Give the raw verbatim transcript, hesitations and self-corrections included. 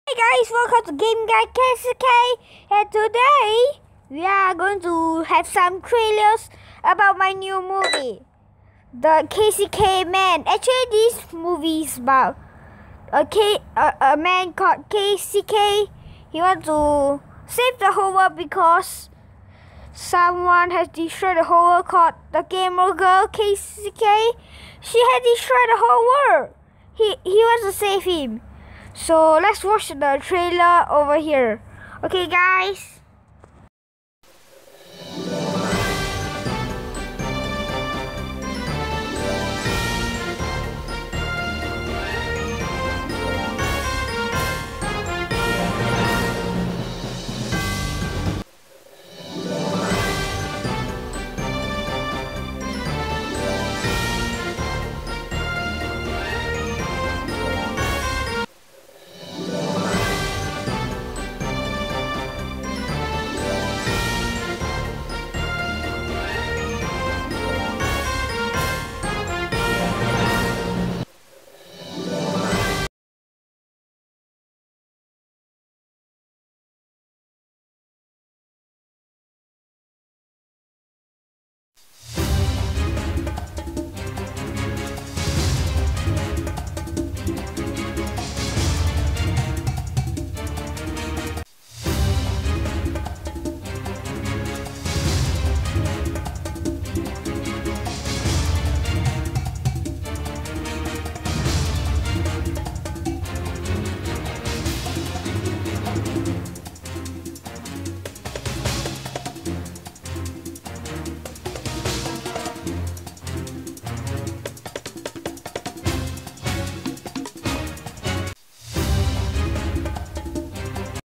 Hey guys, welcome to Game Guy K C K, and today we are going to have some trailers about my new movie, The K C K Man. Actually, this movie is about a, K, a, a man called K C K. He wants to save the whole world because someone has destroyed the whole world called the gamer girl K C K. She had destroyed the whole world. He, he wants to save him. So let's watch the trailer over here. Okay guys.